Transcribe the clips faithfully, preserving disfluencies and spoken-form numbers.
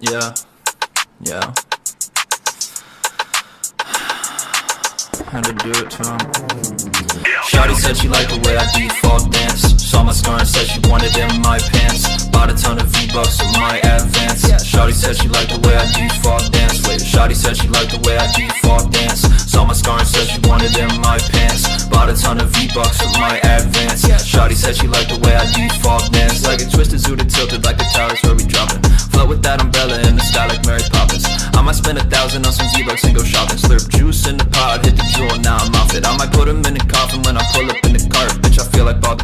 Yeah, yeah. Had to do it to him. Shawty said she liked the way I default dance. Saw my scar and said she wanted it in my pants. Bought a ton of V-Bucks with my advance. Shawty said she liked the way I default dance. Wait, Shawty said she liked the way I default dance. Saw my scar and said she wanted it in my pants. Bought a ton of V-Bucks with my advance. Shawty said she liked the way I default dance. Like a twisted, zooted, tilted like the towers where we dropping. Float with that umbrella in the sky like Mary Poppins. I might spend a thousand on some V-Bucks and go shopping. Slurp juice in the pot, hit the jewel, now I'm off it. I might put him in the coffin when I pull up in the cart. Bitch, I feel like Bob.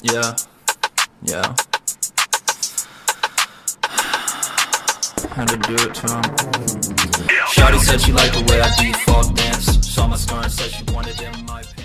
Yeah, yeah. Had to do it to him. Shawty said she liked the way I default dance. Saw my scar and said she wanted it in my pants.